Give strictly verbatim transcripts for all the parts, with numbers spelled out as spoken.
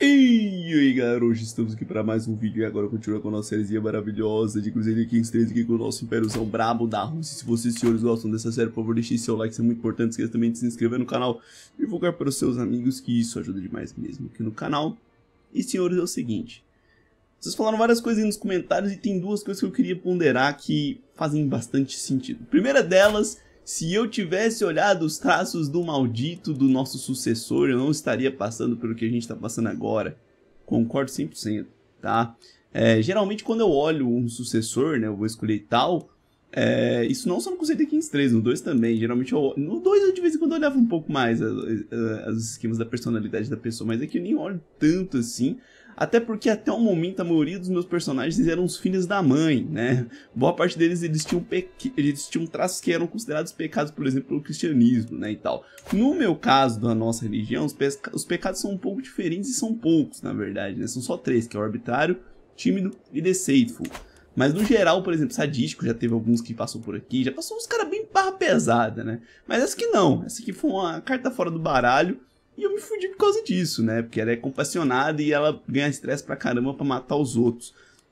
E aí galera, hoje estamos aqui para mais um vídeo e agora continua com a nossa sériezinha maravilhosa de Crusader Kings três aqui com o nosso Impériozão brabo da Rússia. Se vocês senhores gostam dessa série, por favor deixem seu like, isso é muito importante. Esqueça também de se inscrever no canal e divulgar para os seus amigos, que isso ajuda demais mesmo aqui no canal. E senhores, é o seguinte, vocês falaram várias coisas aí nos comentários e tem duas coisas que eu queria ponderar que fazem bastante sentido. A primeira delas, se eu tivesse olhado os traços do maldito do nosso sucessor, eu não estaria passando pelo que a gente está passando agora. Concordo cem por cento, tá? É, geralmente quando eu olho um sucessor, né, eu vou escolher tal, é, isso não só no Crusader Kings três, no dois também. Geralmente eu, no dois eu de vez em quando eu olhava um pouco mais os esquemas da personalidade da pessoa, mas é que eu nem olho tanto assim. Até porque até o momento a maioria dos meus personagens eram os filhos da mãe, né? Boa parte deles eles tinham, peque... eles tinham traços que eram considerados pecados, por exemplo, pelo cristianismo, né, e tal. No meu caso, da nossa religião, os, pe... os pecados são um pouco diferentes e são poucos, na verdade, né? São só três, que é o arbitrário, tímido e deceitful. Mas no geral, por exemplo, sadístico, já teve alguns que passou por aqui, já passou uns caras bem barra pesada, né? Mas essa aqui não, essa aqui foi uma carta fora do baralho. E eu me fudi por causa disso, né? Porque ela é compassionada e ela ganha estresse pra caramba pra matar os outros.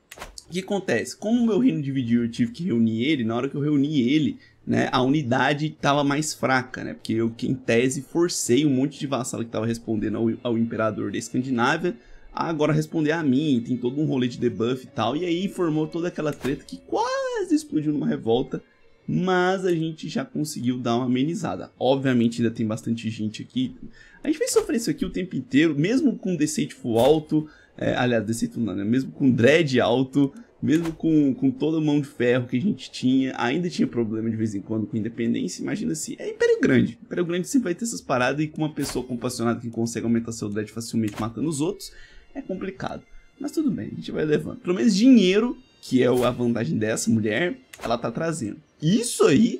O que acontece? Como o meu reino dividiu, eu tive que reunir ele. Na hora que eu reuni ele, né, a unidade tava mais fraca, né? Porque eu, em tese, forcei um monte de vassalo que tava respondendo ao, ao imperador da Escandinávia a agora responder a mim. Tem todo um rolê de debuff e tal. E aí formou toda aquela treta que quase explodiu numa revolta. Mas a gente já conseguiu dar uma amenizada. Obviamente ainda tem bastante gente aqui. A gente vai sofrer isso aqui o tempo inteiro, mesmo com Deceitful alto, é, aliás, Deceitful não, né? Mesmo com Dread alto, mesmo com, com toda a mão de ferro que a gente tinha, ainda tinha problema de vez em quando com independência. Imagina se é Império Grande. Império Grande sempre vai ter essas paradas e com uma pessoa compassionada que consegue aumentar seu Dread facilmente matando os outros, é complicado. Mas tudo bem, a gente vai levando. Pelo menos dinheiro, que é a vantagem dessa mulher, ela tá trazendo. Isso aí,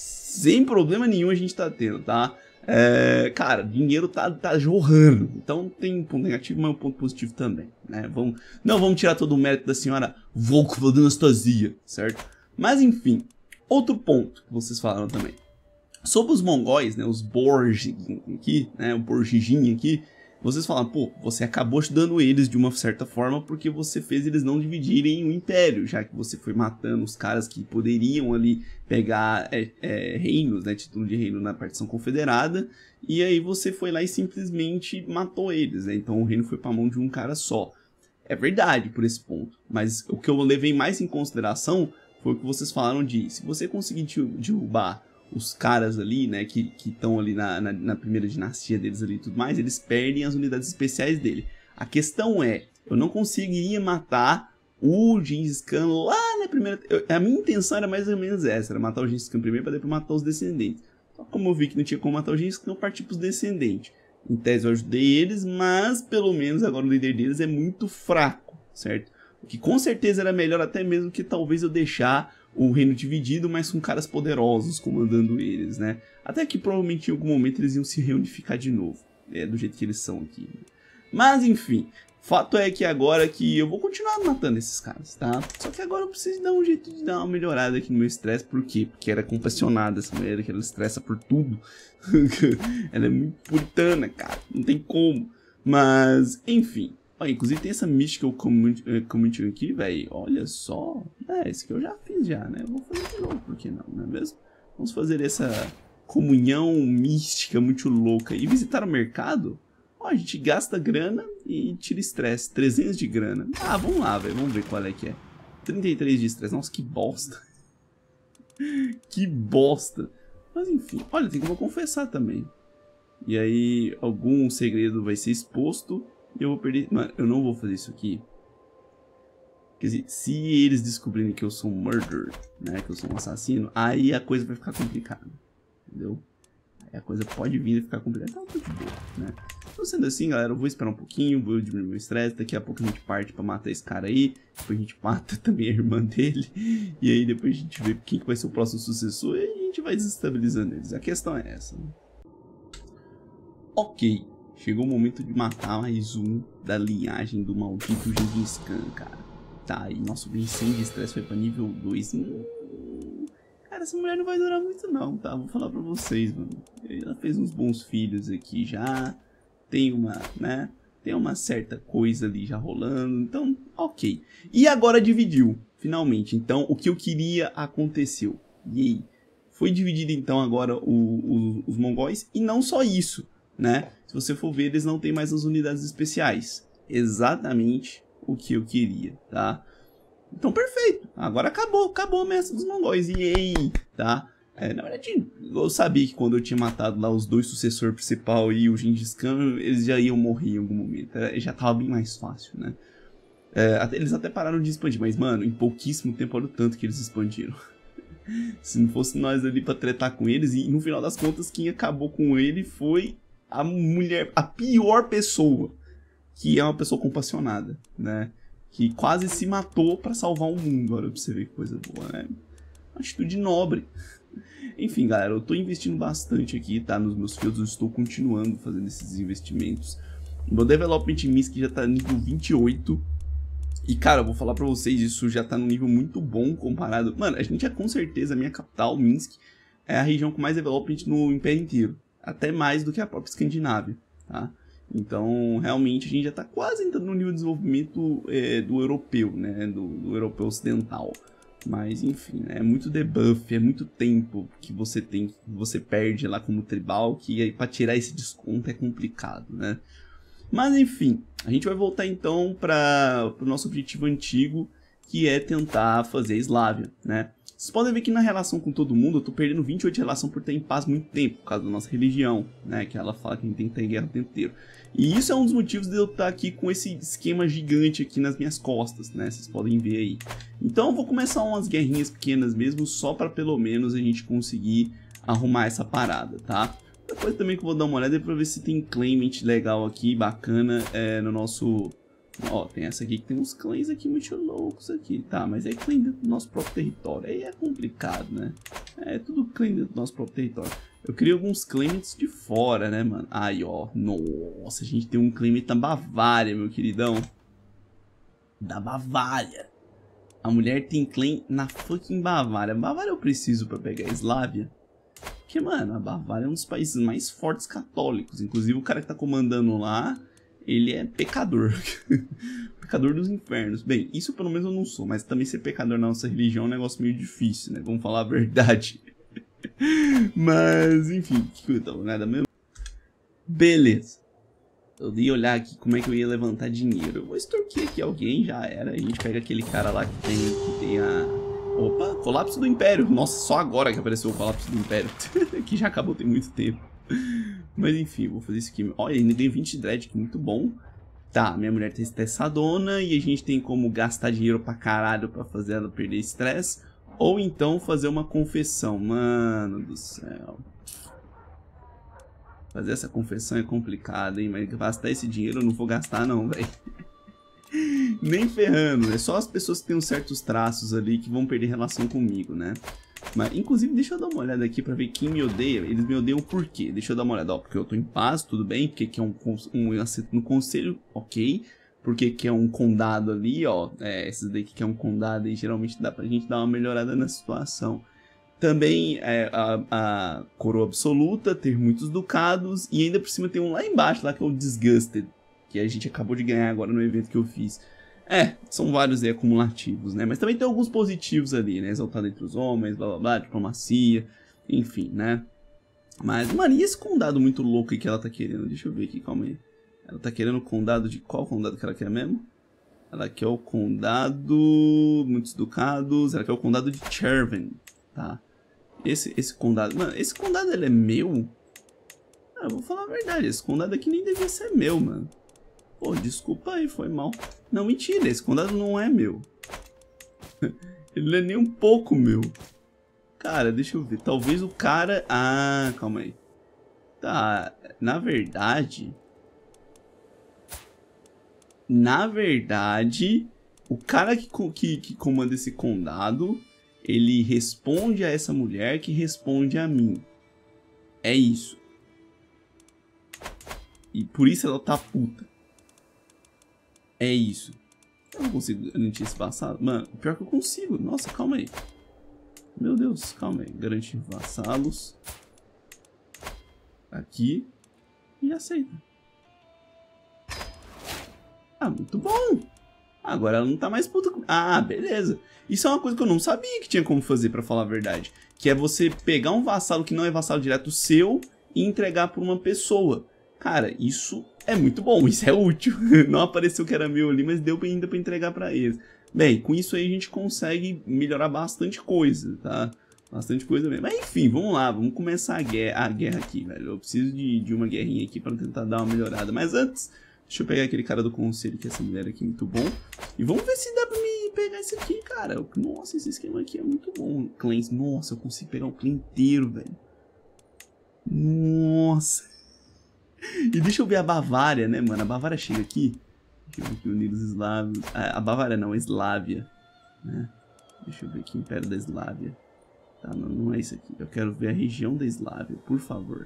sem problema nenhum a gente tá tendo, tá? É, cara, dinheiro tá, tá jorrando. Então tem um ponto negativo, mas um ponto positivo também, né? Vamos, não vamos tirar todo o mérito da senhora Volkova da Anastasia, certo? Mas enfim, outro ponto que vocês falaram também. Sobre os mongóis, né? Os Borg aqui, né? O Borgijin aqui. Vocês falam, pô, você acabou ajudando eles de uma certa forma porque você fez eles não dividirem o império, já que você foi matando os caras que poderiam ali pegar é, é, reinos, né, título de reino na partição confederada, e aí você foi lá e simplesmente matou eles, né, então o reino foi pra mão de um cara só. É verdade por esse ponto, mas o que eu levei mais em consideração foi o que vocês falaram de, se você conseguir derrubar os caras ali, né, que estão ali na, na, na primeira dinastia deles ali e tudo mais, eles perdem as unidades especiais dele. A questão é, eu não conseguiria matar o Gengis Khan lá na primeira... Eu, a minha intenção era mais ou menos essa, era matar o Gengis Khan primeiro para depois matar os descendentes. Só como eu vi que não tinha como matar o Gengis Khan, eu parti para os descendentes. Em tese eu ajudei eles, mas pelo menos agora o líder deles é muito fraco, certo? O que com certeza era melhor até mesmo que talvez eu deixar o reino dividido, mas com caras poderosos comandando eles, né? Até que provavelmente em algum momento eles iam se reunificar de novo, é, do jeito que eles são aqui. Mas enfim, fato é que agora que eu vou continuar matando esses caras, tá? Só que agora eu preciso dar um jeito de dar uma melhorada aqui no meu estresse, por quê? Porque era compassionada essa mulher, que ela estressa por tudo. Ela é muito puritana, cara, não tem como. Mas, enfim. Olha, inclusive tem essa Mystical Community aqui, velho. Olha só. É, esse que eu já fiz já, né? Eu vou fazer de novo, por que não, não é mesmo? Vamos fazer essa comunhão mística muito louca. E visitar o mercado? Ó, a gente gasta grana e tira estresse. trezentos de grana. Ah, vamos lá, velho. Vamos ver qual é que é. trinta e três de estresse. Nossa, que bosta. Que bosta. Mas enfim. Olha, tem que eu vou confessar também. E aí, algum segredo vai ser exposto. E eu vou perder... Mano, eu não vou fazer isso aqui. Quer dizer, se eles descobrirem que eu sou um murderer, né? Que eu sou um assassino, aí a coisa vai ficar complicada. Entendeu? Aí a coisa pode vir a ficar complicada. Então, tudo de boa, né? Então, sendo assim, galera, eu vou esperar um pouquinho, vou diminuir meu estresse. Daqui a pouco a gente parte pra matar esse cara aí. Depois a gente mata também a irmã dele. E aí depois a gente vê quem que vai ser o próximo sucessor. E aí a gente vai desestabilizando eles. A questão é essa, né? Ok. Chegou o momento de matar mais um da linhagem do maldito Gengis Khan, cara. Tá, e nosso cem de estresse foi pra nível dois. Hum, cara, essa mulher não vai durar muito não, tá? Vou falar pra vocês, mano. Ela fez uns bons filhos aqui já. Tem uma, né? tem uma certa coisa ali já rolando, então ok. E agora dividiu, finalmente, então o que eu queria aconteceu. E aí, foi dividido então agora o, o, os mongóis, e não só isso, né? Se você for ver, eles não têm mais as unidades especiais. Exatamente o que eu queria, tá? Então perfeito, agora acabou, acabou a ameaça dos mongóis, e aí, tá? É, na verdade, eu sabia que quando eu tinha matado lá os dois sucessores principais e o Gengis Khan, eles já iam morrer em algum momento. É, já tava bem mais fácil, né? É, até, eles até pararam de expandir, mas, mano, em pouquíssimo tempo, olha o tanto que eles expandiram. Se não fosse nós ali pra tretar com eles, e no final das contas, quem acabou com ele foi a mulher, a pior pessoa, que é uma pessoa compassionada, né? Que quase se matou pra salvar o mundo. Olha pra você ver que coisa boa, né? Uma atitude nobre. Enfim, galera, eu tô investindo bastante aqui, tá? Nos meus fields, eu estou continuando fazendo esses investimentos. O meu Development em Minsk já tá nível vinte e oito. E, cara, eu vou falar pra vocês, isso já tá num nível muito bom comparado... Mano, a gente é com certeza, a minha capital, Minsk, é a região com mais development no Império inteiro. Até mais do que a própria Escandinávia, tá? Então, realmente, a gente já tá quase entrando no nível de desenvolvimento é, do europeu, né? Do, do europeu ocidental. Mas, enfim, né? É muito debuff, é muito tempo que você tem, que você perde lá como tribal, que aí pra tirar esse desconto é complicado, né? Mas, enfim, a gente vai voltar então para o nosso objetivo antigo, que é tentar fazer a Eslávia, né? Vocês podem ver que na relação com todo mundo, eu tô perdendo vinte e oito de relação por estar em paz muito tempo, por causa da nossa religião, né? Que ela fala que a gente tem que estar em guerra o tempo inteiro. E isso é um dos motivos de eu estar aqui com esse esquema gigante aqui nas minhas costas, né? Vocês podem ver aí. Então eu vou começar umas guerrinhas pequenas mesmo, só para pelo menos a gente conseguir arrumar essa parada, tá? Depois também que eu vou dar uma olhada pra ver se tem claimant legal aqui, bacana, é, no nosso... Ó, tem essa aqui que tem uns claims aqui muito loucos aqui, tá? Mas é claim dentro do nosso próprio território, aí é complicado, né? É tudo claim dentro do nosso próprio território. Eu queria alguns claimants de fora, né, mano? Aí, ó, nossa, a gente tem um claimant da Bavária, meu queridão. Da Bavária. A mulher tem claim na fucking Bavária. Bavária eu preciso pra pegar a Eslávia. Porque, mano, a Bavária é um dos países mais fortes católicos. Inclusive, o cara que tá comandando lá, ele é pecador. Pecador dos infernos. Bem, isso pelo menos eu não sou. Mas também ser pecador na nossa religião é um negócio meio difícil, né? Vamos falar a verdade. Mas, enfim, que eu tava nada mesmo. Beleza. Eu ia olhar aqui como é que eu ia levantar dinheiro. Eu vou extorquir aqui alguém, já era. A gente pega aquele cara lá que tem, que tem a... Opa, colapso do Império. Nossa, só agora que apareceu o colapso do Império. Que já acabou tem muito tempo. Mas enfim, vou fazer isso aqui. Olha, ainda tem vinte dread, que muito bom. Tá, minha mulher tá estressadona e a gente tem como gastar dinheiro pra caralho pra fazer ela perder estresse. Ou então fazer uma confessão. Mano do céu. Fazer essa confissão é complicado, hein? Mas gastar esse dinheiro eu não vou gastar não, velho. Nem ferrando. É só as pessoas que têm uns certos traços ali que vão perder relação comigo, né? Mas, inclusive, deixa eu dar uma olhada aqui pra ver quem me odeia. Eles me odeiam por quê? Deixa eu dar uma olhada. Ó, porque eu tô em paz, tudo bem. Porque aqui é um, um assento no conselho, ok. Porque aqui é um condado ali, ó. É, esses daqui que é um condado e geralmente dá pra gente dar uma melhorada na situação. Também é, a, a coroa absoluta, ter muitos ducados. E ainda por cima tem um lá embaixo, lá que é o Disgusted. Que a gente acabou de ganhar agora no evento que eu fiz. É, são vários aí acumulativos, né? Mas também tem alguns positivos ali, né? Exaltado entre os homens, blá blá blá, diplomacia, enfim, né? Mas, mano, e esse condado muito louco aí que ela tá querendo? Deixa eu ver aqui, calma aí. Ela tá querendo o condado de... Qual condado que ela quer mesmo? Ela quer o condado... Muitos ducados... Ela quer o condado de Cherven, tá? Esse, esse condado... Mano, esse condado, ele é meu? Ah, eu vou falar a verdade, esse condado aqui nem devia ser meu, mano. Pô, desculpa aí, foi mal. Não, mentira, esse condado não é meu. Ele não é nem um pouco meu. Cara, deixa eu ver. Talvez o cara... Ah, calma aí. Tá, na verdade... Na verdade... O cara que, que, que comanda esse condado... Ele responde a essa mulher que responde a mim. É isso. E por isso ela tá puta. É isso. Eu não consigo garantir esse vassalo. Mano, pior que eu consigo. Nossa, calma aí. Meu Deus, calma aí. Garantir vassalos. Aqui. E aceita. Ah, muito bom. Agora ela não tá mais puta com... Ah, beleza. Isso é uma coisa que eu não sabia que tinha como fazer, pra falar a verdade. Que é você pegar um vassalo que não é vassalo direto seu e entregar pra uma pessoa. Cara, isso é muito bom, isso é útil. Não apareceu que era meu ali, mas deu ainda pra entregar pra eles. Bem, com isso aí a gente consegue melhorar bastante coisa, tá? Bastante coisa mesmo. Mas enfim, vamos lá, vamos começar a guerra, a guerra aqui, velho. Eu preciso de, de uma guerrinha aqui pra tentar dar uma melhorada. Mas antes, deixa eu pegar aquele cara do conselho, que essa mulher aqui é muito bom. E vamos ver se dá pra me pegar esse aqui, cara. Nossa, esse esquema aqui é muito bom. Clãs, nossa, eu consigo pegar o clã inteiro, velho. Nossa. E deixa eu ver a Bavária, né, mano? A Bavária chega aqui. Deixa eu ver aqui, Unidos Eslavos. A Bavária não, a Eslávia. Né? Deixa eu ver aqui, Império da Eslávia. Tá, não, não é isso aqui. Eu quero ver a região da Eslávia, por favor.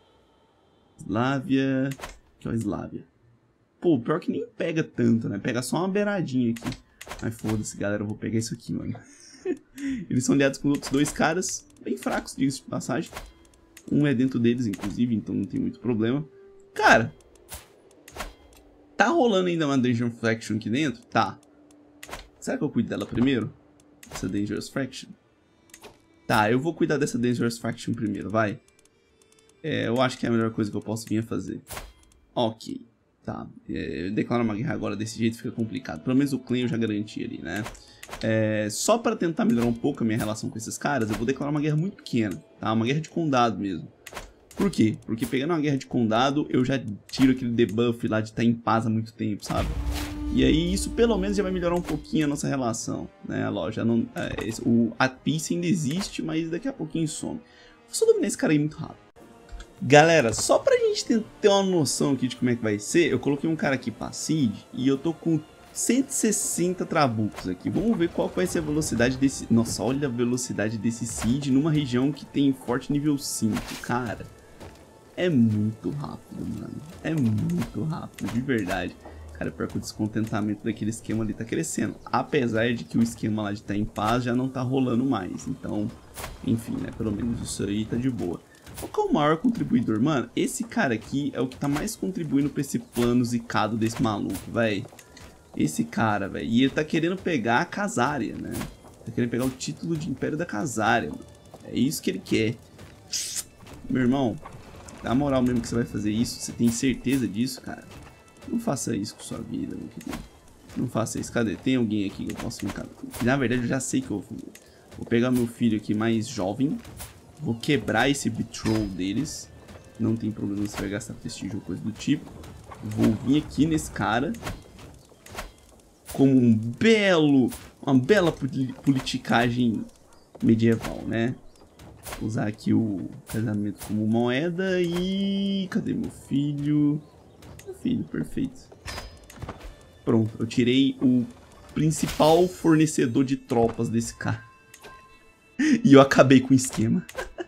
Eslávia. Aqui, ó, Eslávia. Pô, pior que nem pega tanto, né? Pega só uma beiradinha aqui. Mas foda-se, galera, eu vou pegar isso aqui, mano. Eles são aliados com outros dois caras, bem fracos, diga-se de passagem. Um é dentro deles, inclusive, então não tem muito problema. Cara, tá rolando ainda uma Danger Faction aqui dentro? Tá. Será que eu cuido dela primeiro? Essa Dangerous Faction? Tá, eu vou cuidar dessa Dangerous Faction primeiro, vai. É, eu acho que é a melhor coisa que eu posso vir a fazer. Ok, tá. É, declarar uma guerra agora desse jeito fica complicado. Pelo menos o clã eu já garanti ali, né? É, só pra tentar melhorar um pouco a minha relação com esses caras, eu vou declarar uma guerra muito pequena, tá? Uma guerra de condado mesmo. Por quê? Porque pegando uma guerra de condado, eu já tiro aquele debuff lá de estar em paz há muito tempo, sabe? E aí isso pelo menos já vai melhorar um pouquinho a nossa relação, né? Lógico, não, é, esse, o, a peace ainda existe, mas daqui a pouquinho some. Vou só dominar esse cara aí muito rápido. Galera, só pra gente ter, ter uma noção aqui de como é que vai ser, eu coloquei um cara aqui pra Siege e eu tô com cento e sessenta trabucos aqui. Vamos ver qual vai ser a velocidade desse... Nossa, olha a velocidade desse Siege numa região que tem forte nível cinco, cara. É muito rápido, mano. É muito rápido, de verdade. Cara, pior que o descontentamento daquele esquema ali tá crescendo. Apesar de que o esquema lá de estar em paz já não tá rolando mais. Então, enfim, né? Pelo menos isso aí tá de boa. Qual é o maior contribuidor? Mano, esse cara aqui é o que tá mais contribuindo pra esse plano zicado desse maluco, véi. Esse cara, velho. E ele tá querendo pegar a Casária, né? Tá querendo pegar o título de Império da Casária, mano. É isso que ele quer. Meu irmão, na moral mesmo que você vai fazer isso, você tem certeza disso, cara? Não faça isso com sua vida, meu querido. Não faça isso. Cadê? Tem alguém aqui que eu posso ficar? Na verdade, eu já sei que eu vou fazer. Vou pegar meu filho aqui mais jovem. Vou quebrar esse betroll deles. Não tem problema se vai gastar prestígio ou coisa do tipo. Vou vir aqui nesse cara como um belo, uma bela politicagem medieval, né? Usar aqui o casamento como moeda e... Cadê meu filho? Meu filho, perfeito. Pronto, eu tirei o principal fornecedor de tropas desse cara. E eu acabei com o esquema.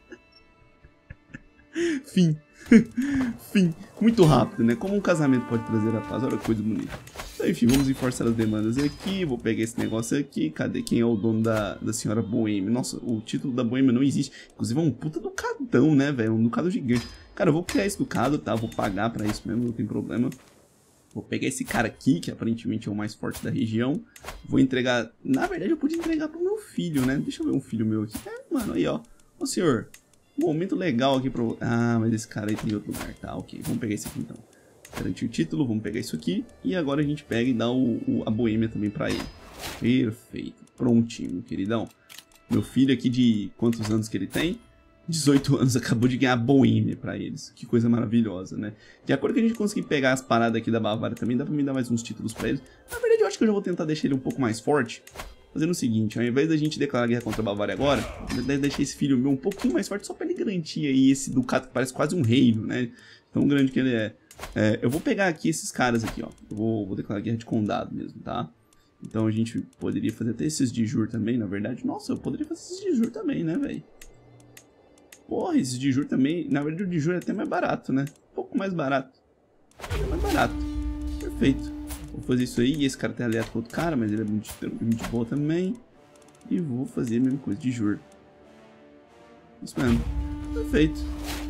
Fim. Fim. Muito rápido, né? Como um casamento pode trazer a paz. Olha que coisa bonita. Então, enfim, vamos enforçar as demandas aqui. Vou pegar esse negócio aqui. Cadê? Quem é o dono da, da senhora Boêmia? Nossa, o título da Boêmia não existe. Inclusive é um puta ducadão, né, velho? Um ducado gigante. Cara, eu vou criar esse ducado, tá? Vou pagar pra isso mesmo, não tem problema. Vou pegar esse cara aqui, que aparentemente é o mais forte da região. Vou entregar... Na verdade, eu podia entregar pro meu filho, né? Deixa eu ver um filho meu aqui. É, mano, aí, ó. Ô, senhor. Um momento legal aqui pro... Ah, mas esse cara aí tem outro lugar. Tá, ok. Vamos pegar esse aqui, então. Garantir o título. Vamos pegar isso aqui. E agora a gente pega e dá o, o, a Boêmia também pra ele. Perfeito. Prontinho, meu queridão. Meu filho aqui de... Quantos anos que ele tem? dezoito anos, acabou de ganhar a Boêmia pra eles. Que coisa maravilhosa, né? De acordo com a gente conseguir pegar as paradas aqui da Bavária também, dá pra me dar mais uns títulos pra eles. Na verdade, eu acho que eu já vou tentar deixar ele um pouco mais forte. Fazendo o seguinte, ao invés da gente declarar guerra contra a Bavária agora, eu vou deixar esse filho meu um pouquinho mais forte, só pra ele garantir aí esse ducado que parece quase um reino, né? Tão grande que ele é. é eu vou pegar aqui esses caras aqui, ó. Eu vou, vou declarar guerra de condado mesmo, tá? Então a gente poderia fazer até esses de jur também, na verdade. Nossa, eu poderia fazer esses de jur também, né, velho? Porra, esse de jur também, na verdade o de jur é até mais barato, né? Um pouco mais barato. É mais barato. Perfeito. Vou fazer isso aí, e esse cara tem aliado com outro cara, mas ele é muito, muito boa também. E vou fazer a mesma coisa de jur. Isso mesmo. Perfeito.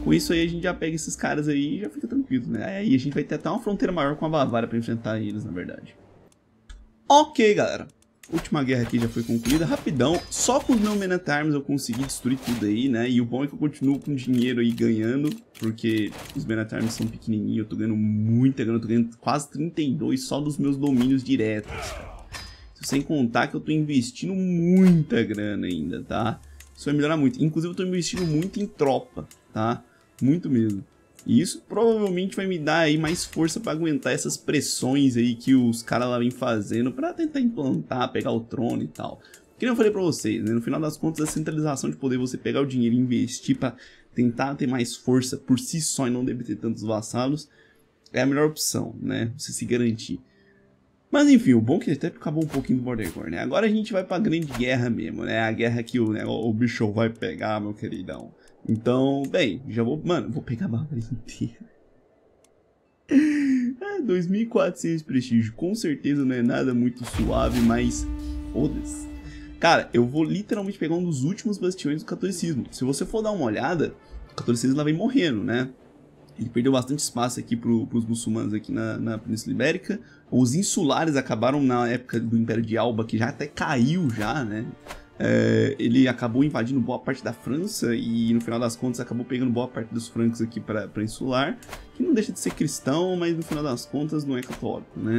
Com isso aí a gente já pega esses caras aí e já fica tranquilo, né? Aí a gente vai ter até uma fronteira maior com a Bavária pra enfrentar eles, na verdade. Ok, galera. Última guerra aqui já foi concluída, rapidão. Só com os meus Men at Arms eu consegui destruir tudo aí, né? E o bom é que eu continuo com dinheiro aí ganhando, porque os Men at Arms são pequenininhos, eu tô ganhando muita grana, eu tô ganhando quase trinta e dois só dos meus domínios diretos, cara. Sem contar que eu tô investindo muita grana ainda, tá? Isso vai melhorar muito. Inclusive eu tô investindo muito em tropa, tá? Muito mesmo. E isso provavelmente vai me dar aí mais força pra aguentar essas pressões aí que os caras lá vêm fazendo pra tentar implantar, pegar o trono e tal. Que nem eu falei pra vocês, né? No final das contas, a centralização de poder, você pegar o dinheiro e investir pra tentar ter mais força por si só e não deve ter tantos vassalos, é a melhor opção, né? Você se garantir. Mas enfim, o bom é que até acabou um pouquinho do Border War, né? Agora a gente vai pra grande guerra mesmo, né? A guerra que o, né, o bicho vai pegar, meu queridão. Então, bem, já vou... Mano, vou pegar a Bavária inteira. É, dois mil e quatrocentos prestígio. Com certeza não é nada muito suave, mas... Foda-se. Cara, eu vou literalmente pegar um dos últimos bastiões do catolicismo. Se você for dar uma olhada, o catolicismo lá vem morrendo, né? Ele perdeu bastante espaço aqui pro, pros muçulmanos aqui na, na Península Ibérica. Os insulares acabaram na época do Império de Alba, que já até caiu já, né? É, ele acabou invadindo boa parte da França e no final das contas acabou pegando boa parte dos francos aqui para insular, que não deixa de ser cristão, mas no final das contas não é católico, né?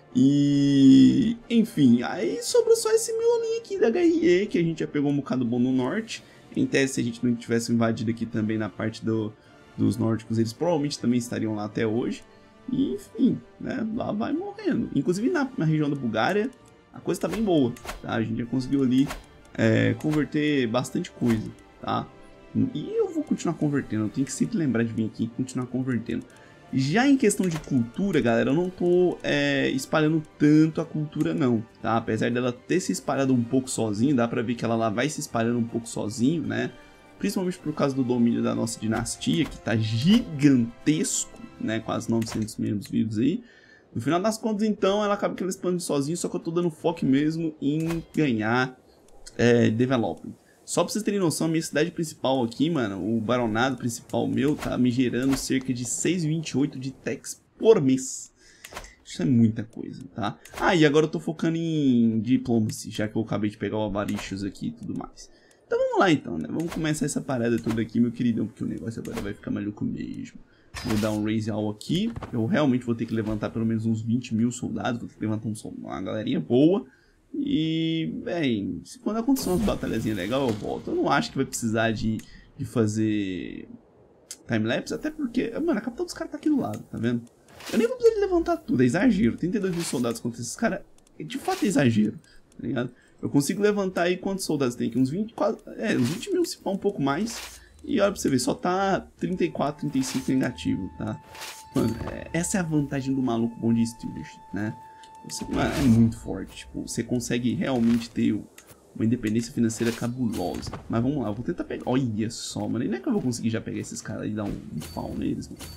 E enfim, aí sobrou só esse miolinho aqui da H R E, que a gente já pegou um bocado bom no norte. Em tese, se a gente não tivesse invadido aqui também na parte do, dos nórdicos, eles provavelmente também estariam lá até hoje. E enfim, né, lá vai morrendo. Inclusive na, na região da Bulgária a coisa tá bem boa, tá? A gente já conseguiu ali É, converter bastante coisa, tá? E eu vou continuar convertendo, eu tenho que sempre lembrar de vir aqui e continuar convertendo. Já em questão de cultura, galera, eu não tô é, espalhando tanto a cultura não, tá? Apesar dela ter se espalhado um pouco sozinho, dá pra ver que ela lá vai se espalhando um pouco sozinho, né? Principalmente por causa do domínio da nossa dinastia, que tá gigantesco, né? Quase novecentos membros vivos aí. No final das contas, então, ela acaba que ela expande sozinho, só que eu tô dando foco mesmo em ganhar É, development. Só pra vocês terem noção, a minha cidade principal aqui, mano, o baronado principal meu, tá me gerando cerca de seis vírgula vinte e oito de techs por mês. Isso é muita coisa, tá? Ah, e agora eu tô focando em diplomacy, já que eu acabei de pegar o Avaricious aqui e tudo mais. Então vamos lá então, né? Vamos começar essa parada toda aqui, meu queridão, porque o negócio agora vai ficar maluco mesmo. Vou dar um raise all aqui. Eu realmente vou ter que levantar pelo menos uns vinte mil soldados, vou ter que levantar um, uma galerinha boa. E, bem, se quando acontecer umas batalhazinhas legais eu volto. Eu não acho que vai precisar de, de fazer timelapse, até porque, mano, a capital dos caras tá aqui do lado, tá vendo? Eu nem vou precisar de levantar tudo, é exagero. trinta e dois mil soldados contra esses caras, de fato é exagero, tá ligado? Eu consigo levantar aí quantos soldados tem aqui? Uns vinte, quase, é, uns vinte mil, se for um pouco mais. E olha pra você ver, só tá trinta e quatro, trinta e cinco negativo, tá? Mano, é, essa é a vantagem do maluco bom de Stewardship, né? Você, mano, é muito forte, tipo, você consegue realmente ter uma independência financeira cabulosa. Mas vamos lá, eu vou tentar pegar. Olha só, mano, e não é que eu vou conseguir já pegar esses caras e dar um, um pau neles, mano.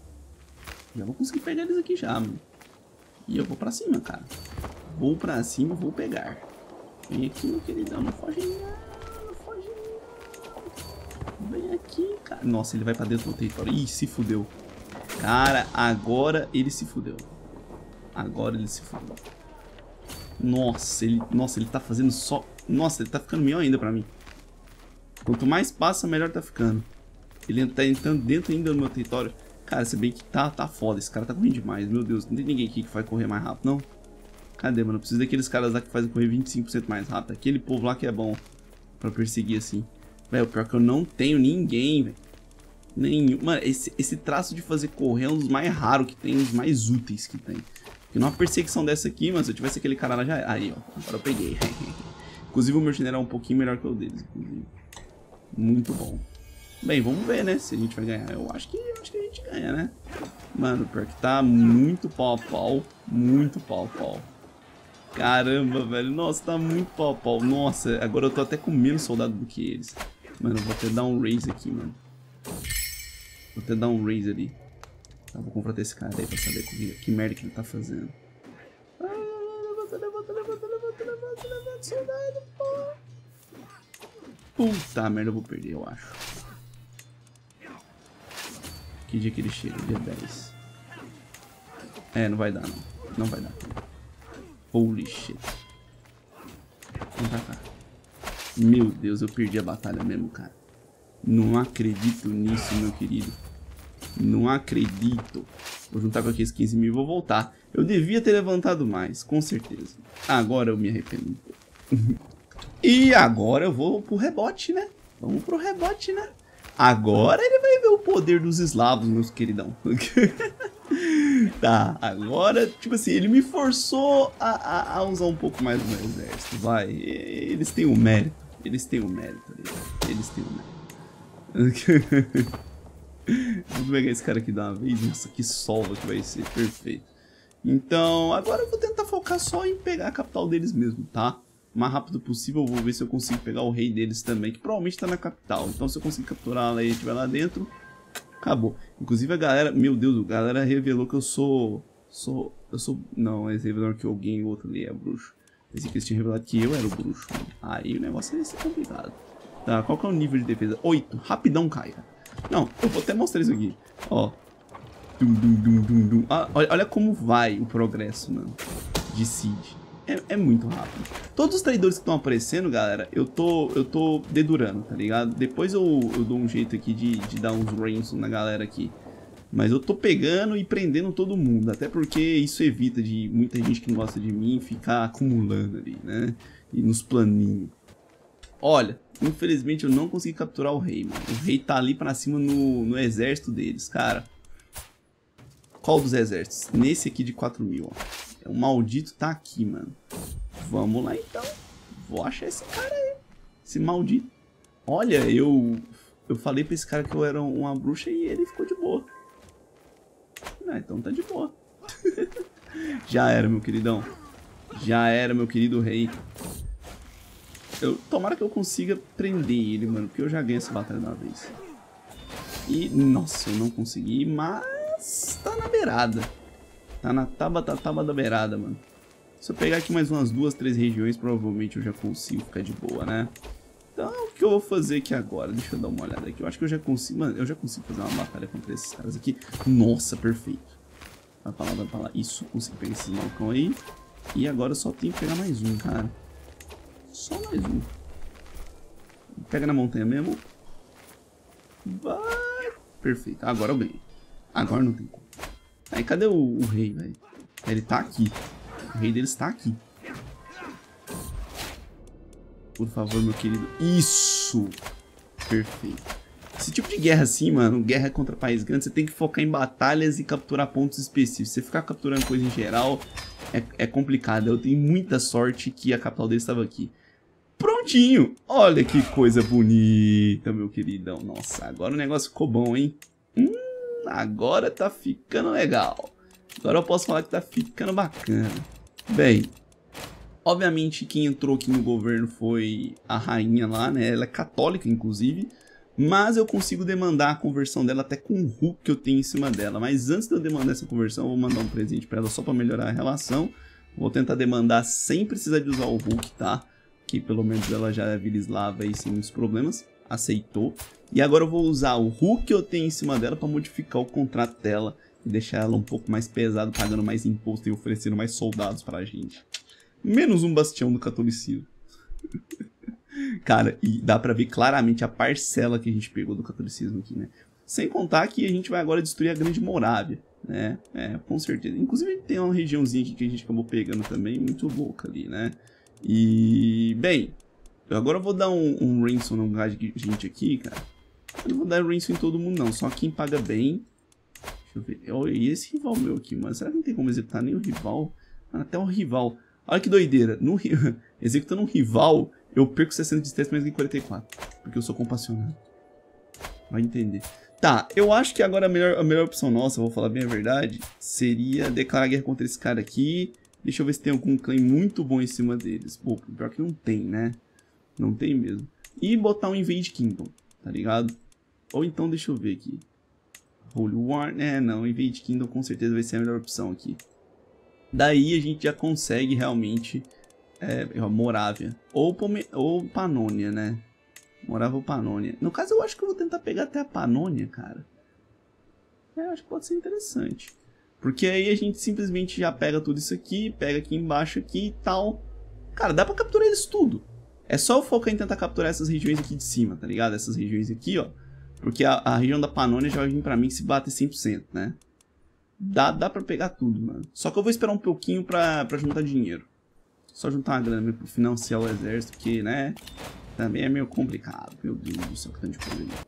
Já vou conseguir pegar eles aqui já, mano. E eu vou pra cima, cara. Vou pra cima, vou pegar. Vem aqui, meu queridão, não foge não, não foge não. Vem aqui, cara. Nossa, ele vai pra dentro do território. Ih, se fudeu. Cara, agora ele se fudeu. Agora ele se fudeu. Nossa, ele, nossa, ele tá fazendo só... Nossa, ele tá ficando melhor ainda pra mim. Quanto mais passa, melhor tá ficando. Ele tá entrando dentro ainda do meu território. Cara, se bem que tá, tá foda. Esse cara tá correndo demais. Meu Deus, não tem ninguém aqui que vai correr mais rápido, não. Cadê, mano? Eu preciso daqueles caras lá que fazem correr vinte e cinco por cento mais rápido. Aquele povo lá que é bom pra perseguir assim. Velho, pior que eu não tenho ninguém, velho. Nenhum. Mano, esse, esse traço de fazer correr é um dos mais raros que tem, um dos mais úteis que tem. Porque numa perseguição dessa aqui, mano, se eu tivesse aquele cara lá já... Aí, ó. Agora eu peguei. Inclusive o meu general é um pouquinho melhor que o deles, inclusive. Muito bom. Bem, vamos ver, né, se a gente vai ganhar. Eu acho que, eu acho que a gente ganha, né? Mano, pior que tá muito pau a pau. Muito pau a pau. Caramba, velho. Nossa, tá muito pau a pau. Nossa, agora eu tô até com menos soldado do que eles. Mano, eu vou até dar um raise aqui, mano. Vou até dar um raise ali. Tá, vou confrontar esse cara aí pra saber que, que merda que ele tá fazendo. Ah, levanta, levanta, levanta, levanta, levanta, levanta, soldado, pô. Puta merda, eu vou perder, eu acho. Que dia que ele chega? Dia dez. É, não vai dar não. Não vai dar. Holy shit. Vem pra cá. Meu Deus, eu perdi a batalha mesmo, cara. Não acredito nisso, meu querido. Não acredito. Vou juntar com aqueles quinze mil e vou voltar. Eu devia ter levantado mais, com certeza. Agora eu me arrependo. E agora eu vou pro rebote, né? Vamos pro rebote, né? Agora ele vai ver o poder dos eslavos, meus queridão. Tá, agora, tipo assim, ele me forçou a, a, a usar um pouco mais do meu exército, vai. Eles têm o mérito, eles têm o mérito, eles têm o mérito. Vou pegar esse cara aqui de uma vez, nossa, que solva que vai ser, perfeito. Então, agora eu vou tentar focar só em pegar a capital deles mesmo, tá? O mais rápido possível, eu vou ver se eu consigo pegar o rei deles também, que provavelmente tá na capital. Então, se eu conseguir capturar ela e ele estiver lá dentro, acabou. Inclusive a galera, meu Deus, a galera revelou que eu sou, sou, eu sou, não, eles revelaram que alguém, o outro ali é bruxo. Pensei que eles tinham revelado que eu era o bruxo. Aí o negócio ia ser complicado. Tá, qual que é o nível de defesa? oito, rapidão cai. Não, eu vou até mostrar isso aqui, ó. Dum, dum, dum, dum, dum. Ah, olha, olha como vai o progresso, mano, de Siege. É, é muito rápido. Todos os traidores que estão aparecendo, galera, eu tô, eu tô dedurando, tá ligado? Depois eu, eu dou um jeito aqui de, de dar uns ransom na galera aqui. Mas eu tô pegando e prendendo todo mundo. Até porque isso evita de muita gente que não gosta de mim ficar acumulando ali, né? E nos planinhos. Olha, infelizmente eu não consegui capturar o rei, mano. O rei tá ali pra cima no, no exército deles, cara. Qual dos exércitos? Nesse aqui de quatro mil, ó. O maldito tá aqui, mano. Vamos lá, então. Vou achar esse cara aí. Esse maldito. Olha, eu... Eu falei pra esse cara que eu era uma bruxa e ele ficou de boa. Ah, então tá de boa. Já era, meu queridão. Já era, meu querido rei. Eu, tomara que eu consiga prender ele, mano. Porque eu já ganhei essa batalha de uma vez. E, nossa, eu não consegui, mas tá na beirada. Tá na tábua, tá, tábua da beirada, mano. Se eu pegar aqui mais umas duas, três regiões, provavelmente eu já consigo ficar de boa, né? Então, o que eu vou fazer aqui agora? Deixa eu dar uma olhada aqui. Eu acho que eu já consigo... Mano, eu já consigo fazer uma batalha contra esses caras aqui. Nossa, perfeito. Vai pra lá, vai pra lá. Isso, consigo pegar esses malucão aí. E agora eu só tenho que pegar mais um, cara. Só mais um. Pega na montanha mesmo. Vai. Perfeito. Agora eu ganhei. Agora não tem como. Aí, cadê o, o rei, velho? Ele tá aqui. O rei deles tá aqui. Por favor, meu querido. Isso! Perfeito. Esse tipo de guerra assim, mano, guerra contra país grande, você tem que focar em batalhas e capturar pontos específicos. Você ficar capturando coisa em geral é, é complicado. Eu tenho muita sorte que a capital deles estava aqui. Prontinho! Olha que coisa bonita, meu queridão. Nossa, agora o negócio ficou bom, hein? Hum... Agora tá ficando legal. Agora eu posso falar que tá ficando bacana. Bem, obviamente quem entrou aqui no governo foi a rainha lá, né? Ela é católica, inclusive. Mas eu consigo demandar a conversão dela até com o Hulk que eu tenho em cima dela. Mas antes de eu demandar essa conversão, eu vou mandar um presente pra ela só pra melhorar a relação. Vou tentar demandar sem precisar de usar o Hulk, tá? Que pelo menos ela já é vila-eslava aí sem muitos problemas. Aceitou. E agora eu vou usar o Hulk que eu tenho em cima dela para modificar o contrato dela e deixar ela um pouco mais pesado, pagando mais imposto e oferecendo mais soldados pra gente. Menos um bastião do catolicismo. Cara, e dá pra ver claramente a parcela que a gente pegou do catolicismo aqui, né? Sem contar que a gente vai agora destruir a Grande Morávia, né? É, com certeza. Inclusive tem uma regiãozinha aqui que a gente acabou pegando também, muito louca ali, né? E, bem, agora eu vou dar um, um ransom no lugar de gente aqui, cara. Eu não vou dar ransom em todo mundo não, só quem paga bem. Deixa eu ver. Olha, e esse rival meu aqui, mano? Será que não tem como executar nem o rival? Ah, até o rival. Olha que doideira. No, executando um rival, eu perco sessenta de estresse mais que quarenta e quatro. Porque eu sou compassionado. Vai entender. Tá, eu acho que agora a melhor, a melhor opção nossa, vou falar bem a verdade, seria declarar guerra contra esse cara aqui. Deixa eu ver se tem algum claim muito bom em cima deles. Pô, pior que não tem, né? Não tem mesmo. E botar um Invade Kingdom, tá ligado? Ou então, deixa eu ver aqui. Holy War, é, não, Invade Kingdom com certeza vai ser a melhor opção aqui. Daí a gente já consegue realmente é, Morávia. Ou, Pome, ou Panônia, né? Morávia ou Panônia. No caso, eu acho que eu vou tentar pegar até a Panônia, cara. É, acho que pode ser interessante. Porque aí a gente simplesmente já pega tudo isso aqui, pega aqui embaixo aqui e tal. Cara, dá pra capturar eles tudo. É só eu focar em tentar capturar essas regiões aqui de cima, tá ligado? Essas regiões aqui, ó. Porque a, a região da Panônia já vai vir pra mim se bater cem por cento, né? Dá, dá pra pegar tudo, mano. Só que eu vou esperar um pouquinho pra, pra juntar dinheiro. Só juntar uma grana pra financiar o exército, que, né? Também é meio complicado. Meu Deus do céu, que tanto de coisa ali.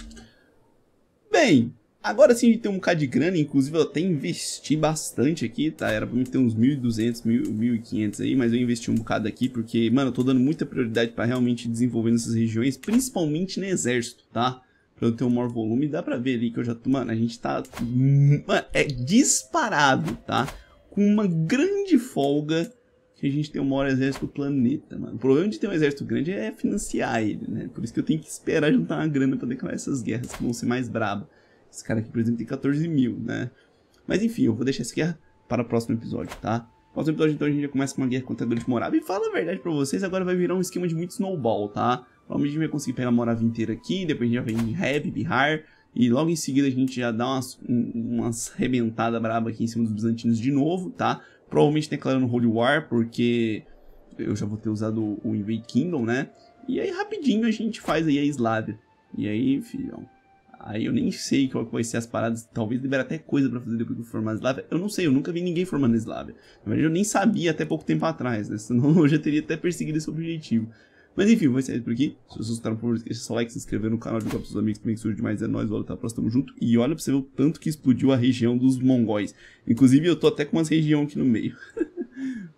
Bem, agora sim a gente tem um bocado de grana. Inclusive eu até investi bastante aqui, tá? Era pra mim ter uns mil e duzentos, mil e quinhentos aí. Mas eu investi um bocado aqui porque, mano, eu tô dando muita prioridade pra realmente desenvolver nessas regiões. Principalmente no exército, tá? Pra eu ter um maior volume. Dá pra ver ali que eu já tô... Mano, a gente tá... Mano, é disparado, tá? Com uma grande folga que a gente tem o maior exército do planeta, mano. O problema de ter um exército grande é financiar ele, né? Por isso que eu tenho que esperar juntar uma grana pra declarar essas guerras que vão ser mais brabas. Esse cara aqui, por exemplo, tem quatorze mil, né? Mas enfim, eu vou deixar essa guerra para o próximo episódio, tá? No próximo episódio, então, a gente já começa com uma guerra contra a Grande Morava. E fala a verdade pra vocês, agora vai virar um esquema de muito snowball, tá? Provavelmente a gente vai conseguir pegar a Morava inteira aqui, depois a gente já vem em Heb, Bihar, e logo em seguida a gente já dá umas, umas rebentadas braba aqui em cima dos bizantinos de novo, tá? Provavelmente declarando Holy War, porque eu já vou ter usado o Invade Kingdom, né? E aí rapidinho a gente faz aí a Islávia. E aí, filhão, aí eu nem sei qual vai ser as paradas, talvez libere até coisa pra fazer depois que eu formar a Islávia. Eu não sei, eu nunca vi ninguém formando a Islávia. Na verdade eu nem sabia até pouco tempo atrás, né? Senão eu já teria até perseguido esse objetivo. Mas enfim, vou sair por aqui. Se vocês gostaram, por favor, deixa seu like, se inscrever no canal, divulgar para seus amigos também, que surge demais. É nóis, valeu, até a próxima, tamo junto. E olha pra você ver o tanto que explodiu a região dos mongóis. Inclusive, eu tô até com umas regiões aqui no meio.